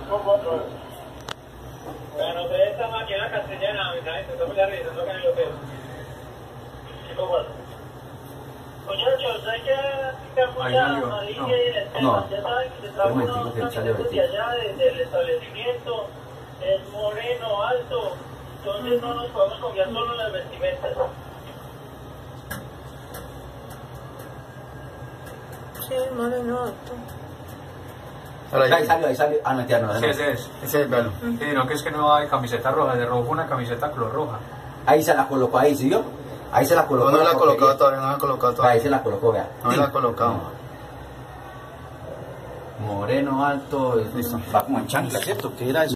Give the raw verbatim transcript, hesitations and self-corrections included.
Bueno, de esta máquina castellana, estamos ya revisando que hay lo que cinco cuatro. Muchachos, hay que picar mucha amarilla y el esquema. Ya saben que se trajo unos camisetas de allá, desde el establecimiento. Es moreno, alto. Entonces no nos podemos confiar solo en las vestimentas. Sí, moreno, alto. Ahí salió, ahí salió. Ah, no, entiendo, no. Sí, ese es. Ese es, velo. Sí, no, que es que no hay camiseta roja, de rojo una camiseta color roja. Ahí se la colocó, ahí, ¿sí vio? Ahí se la colocó. No, no la ha colocado todavía, no la ha colocado todavía. Ahí se la colocó, vea. No la ha colocado. Moreno, alto, listo. Va como en chancla, ¿cierto? ¿Qué era eso?